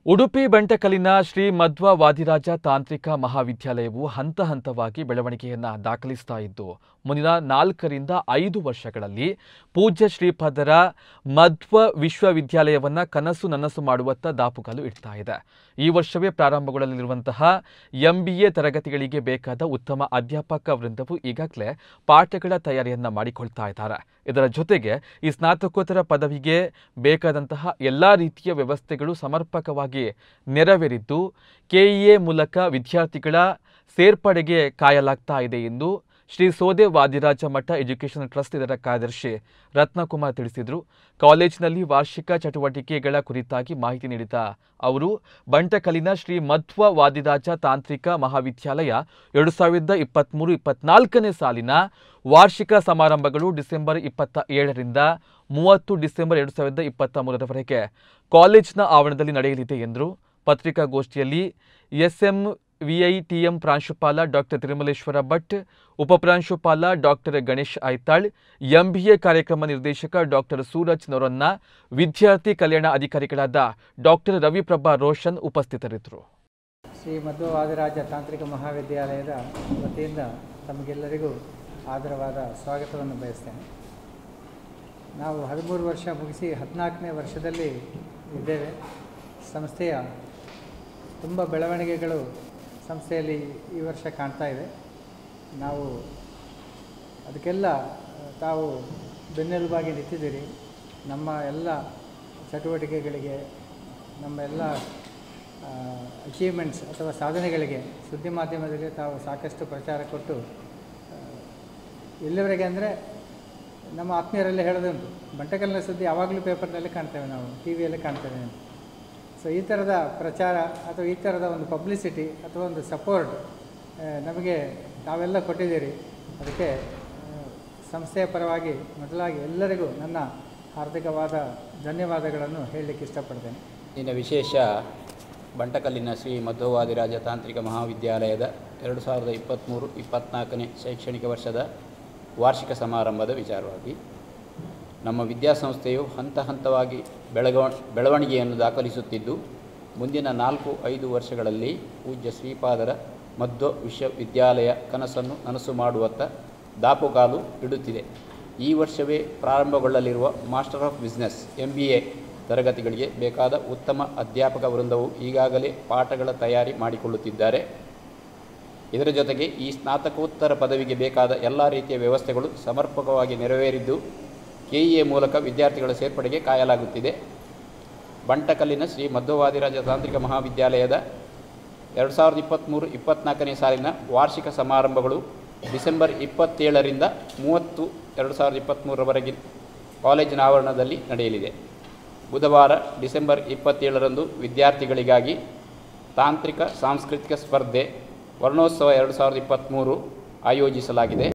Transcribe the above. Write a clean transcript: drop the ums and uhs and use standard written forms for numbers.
ಉಡುಪಿ ಬಂಟಕಲಿನ ಶ್ರೀ ಮಧ್ವ ವಾದಿರಾಜ ತಾಂತ್ರಿಕ ಮಹಾವಿದ್ಯಾಲಯವು ಹಂತ ಹಂತವಾಗಿ ಬೆಳವಣಿಗೆಯನ್ನು ದಾಖಲಿಸ್ತಾ ಇದ್ದು ಮುಂದಿನ 4 ರಿಂದ 5 ವರ್ಷಗಳಲ್ಲಿ ಪೂಜ್ಯ ಶ್ರೀಪಾದರ ಮಧ್ವ ವಿಶ್ವವಿದ್ಯಾಲಯವನ್ನು ಕನಸು ನನಸು ಮಾಡುವತ್ತ ದಾಪುಗಾಲು ಇಡ್ತಾ ಇದೆ. ಈ ವರ್ಷವೇ ಪ್ರಾರಂಭಗೊಳ್ಳಲಿರುವಂತಹ MBA ತರಗತಿಗಳಿಗೆ ಬೇಕಾದ ಉತ್ತಮ ಅಧ್ಯಾಪಕ ವೃಂದವು ಈಗಾಗಲೇ ಪಾಠಗಳ ತಯಾರಿಯನ್ನು ಮಾಡಿಕೊಳ್ತಾ ಇದ್ದಾರೆ. ಇದರ ಜೊತೆಗೆ ಈ ಸ್ನಾತಕೋತ್ತರ ಪದವಿಗೆ ಬೇಕಾದಂತಹ ಎಲ್ಲ ರೀತಿಯ ವ್ಯವಸ್ಥೆಗಳು ಸಮರ್ಪಕವಾಗಿ ನೆರವೇರಿದ್ದು KEA ಮೂಲಕ ವಿದ್ಯಾರ್ಥಿಗಳ ಸೇರ್ಪಡೆಗೆ ಕಾಯಲಾಗ್ತಾ ಇದೆ ಎಂದು ಶ್ರೀ ಸೋದೆ ವಾದಿರಾಜ ಮಠ ಎಜುಕೇಷನ್ ಟ್ರಸ್ಟ್ ಇದರ ಕಾರ್ಯದರ್ಶಿ ರತ್ನಕುಮಾರ್ ತಿಳಿಸಿದರು. ಕಾಲೇಜಿನಲ್ಲಿ ವಾರ್ಷಿಕ ಚಟುವಟಿಕೆಗಳ ಕುರಿತಾಗಿ ಮಾಹಿತಿ ನೀಡಿದ ಅವರು, ಬಂಟಕಲಿನ ಶ್ರೀ ಮಧ್ವ ವಾದಿರಾಜ ತಾಂತ್ರಿಕ ಮಹಾವಿದ್ಯಾಲಯ 2023-24ನೇ ಸಾಲಿನ ವಾರ್ಷಿಕ ಸಮಾರಂಭಗಳು ಡಿಸೆಂಬರ್ 27 ರಿಂದ 30 ಡಿಸೆಂಬರ್ 2023ರವರೆಗೆ ಕಾಲೇಜಿನ ಆವರಣದಲ್ಲಿ ನಡೆಯಲಿದೆ ಎಂದರು. ಪತ್ರಿಕಾಗೋಷ್ಠಿಯಲ್ಲಿ SMVITM ಪ್ರಾಂಶುಪಾಲ ಡಾಕ್ಟರ್ ತಿರುಮಲೇಶ್ವರ ಭಟ್, ಉಪಪ್ರಾಂಶುಪಾಲ ಡಾಕ್ಟರ್ ಗಣೇಶ್ ಐತಾಳ್, MBA ಕಾರ್ಯಕ್ರಮ ನಿರ್ದೇಶಕ ಡಾಕ್ಟರ್ ಸೂರಜ್ ನೊರನ್ನ, ವಿದ್ಯಾರ್ಥಿ ಕಲ್ಯಾಣ ಅಧಿಕಾರಿಗಳಾದ ಡಾಕ್ಟರ್ ರವಿಪ್ರಭಾ ರೋಷನ್ ಉಪಸ್ಥಿತರಿದ್ದರು. ಶ್ರೀ ಮಧ್ವ ವಾದಿರಾಜ ತಾಂತ್ರಿಕ ಮಹಾವಿದ್ಯಾಲಯದ ವತಿಯಿಂದ ತಮಗೆಲ್ಲರಿಗೂ ಆದರವಾದ ಸ್ವಾಗತವನ್ನು ಬಯಸ್ತೇನೆ. ನಾವು 13 ವರ್ಷ ಮುಗಿಸಿ 14ನೇ ವರ್ಷದಲ್ಲಿ ಇದ್ದೇವೆ. ಸಂಸ್ಥೆಯ ತುಂಬ ಬೆಳವಣಿಗೆಗಳು ಸಂಸ್ಥೆಯಲ್ಲಿ ಈ ವರ್ಷ ಕಾಣ್ತಾ ಇದೆ. ನಾವು ಅದಕ್ಕೆಲ್ಲ ತಾವು ಬೆನ್ನೆಲುಬಾಗಿ ನಿಂತಿದ್ದೀರಿ. ನಮ್ಮ ಎಲ್ಲ ಚಟುವಟಿಕೆಗಳಿಗೆ, ನಮ್ಮ ಎಲ್ಲ ಅಚೀವ್ಮೆಂಟ್ಸ್ ಅಥವಾ ಸಾಧನೆಗಳಿಗೆ ಸುದ್ದಿ ಮಾಧ್ಯಮದಲ್ಲಿ ತಾವು ಸಾಕಷ್ಟು ಪ್ರಚಾರ ಕೊಟ್ಟು ಎಲ್ಲಿವರೆಗೆ ಅಂದರೆ ನಮ್ಮ ಆತ್ಮೀಯರಲ್ಲೇ ಹೇಳೋದುಂಟು, ಬಂಟಕಲಿನ ಸುದ್ದಿ ಯಾವಾಗಲೂ ಪೇಪರ್ನಲ್ಲಿ ಕಾಣ್ತೇವೆ, ನಾವು TVಯಲ್ಲಿ ಕಾಣ್ತೇವೆ ಅಂತ. ಸೊ ಈ ಥರದ ಪ್ರಚಾರ ಅಥವಾ ಈ ಥರದ ಒಂದು ಪಬ್ಲಿಸಿಟಿ ಅಥವಾ ಒಂದು ಸಪೋರ್ಟ್ ನಮಗೆ ತಾವೆಲ್ಲ ಕೊಟ್ಟಿದ್ದೀರಿ. ಅದಕ್ಕೆ ಸಂಸ್ಥೆಯ ಪರವಾಗಿ ಮೊದಲಾಗಿ ಎಲ್ಲರಿಗೂ ನನ್ನ ಹಾರ್ದಿಕವಾದ ಧನ್ಯವಾದಗಳನ್ನು ಹೇಳಲಿಕ್ಕೆ ಇಷ್ಟಪಡ್ತೇನೆ. ಇನ್ನು ವಿಶೇಷ ಬಂಟಕಲಿನ ಶ್ರೀ ಮಧ್ವ ವಾದಿರಾಜ ತಾಂತ್ರಿಕ ಮಹಾವಿದ್ಯಾಲಯದ 2023-24ನೇ ಶೈಕ್ಷಣಿಕ ವರ್ಷದ ವಾರ್ಷಿಕ ಸಮಾರಂಭದ ವಿಚಾರವಾಗಿ ನಮ್ಮ ವಿದ್ಯಾಸಂಸ್ಥೆಯು ಹಂತ ಹಂತವಾಗಿ ಬೆಳವಣಿಗೆಯನ್ನು ದಾಖಲಿಸುತ್ತಿದ್ದು ಮುಂದಿನ 4-5 ವರ್ಷಗಳಲ್ಲಿ ಪೂಜ್ಯ ಶ್ರೀಪಾದರ ಮಧ್ವ ವಿಶ್ವವಿದ್ಯಾಲಯ ಕನಸನ್ನು ನನಸು ಮಾಡುವತ್ತ ದಾಪುಗಾಲು ಇಡುತ್ತಿದೆ. ಈ ವರ್ಷವೇ ಪ್ರಾರಂಭಗೊಳ್ಳಲಿರುವ ಮಾಸ್ಟರ್ ಆಫ್ ಬಿಸ್ನೆಸ್ MBA ತರಗತಿಗಳಿಗೆ ಬೇಕಾದ ಉತ್ತಮ ಅಧ್ಯಾಪಕ ವೃಂದವು ಈಗಾಗಲೇ ಪಾಠಗಳ ತಯಾರಿ ಮಾಡಿಕೊಳ್ಳುತ್ತಿದ್ದಾರೆ. ಇದರ ಜೊತೆಗೆ ಈ ಸ್ನಾತಕೋತ್ತರ ಪದವಿಗೆ ಬೇಕಾದ ಎಲ್ಲ ರೀತಿಯ ವ್ಯವಸ್ಥೆಗಳು ಸಮರ್ಪಕವಾಗಿ ನೆರವೇರಿದ್ದು KEA ಮೂಲಕ ವಿದ್ಯಾರ್ಥಿಗಳ ಸೇರ್ಪಡೆಗೆ ಕಾಯಲಾಗುತ್ತಿದೆ. ಬಂಟಕಲಿನ ಶ್ರೀ ಮಧ್ವ ವಾದಿರಾಜ ತಾಂತ್ರಿಕ ಮಹಾವಿದ್ಯಾಲಯದ 2023-24ನೇ ಸಾಲಿನ ವಾರ್ಷಿಕ ಸಮಾರಂಭಗಳು ಡಿಸೆಂಬರ್ 27 ರಿಂದ 30, 2023ರವರೆಗೆ ಕಾಲೇಜಿನ ಆವರಣದಲ್ಲಿ ನಡೆಯಲಿದೆ. ಬುಧವಾರ ಡಿಸೆಂಬರ್ 27ರಂದು ವಿದ್ಯಾರ್ಥಿಗಳಿಗಾಗಿ ತಾಂತ್ರಿಕ ಸಾಂಸ್ಕೃತಿಕ ಸ್ಪರ್ಧೆ ವರ್ಣೋತ್ಸವ 2023 ಆಯೋಜಿಸಲಾಗಿದೆ.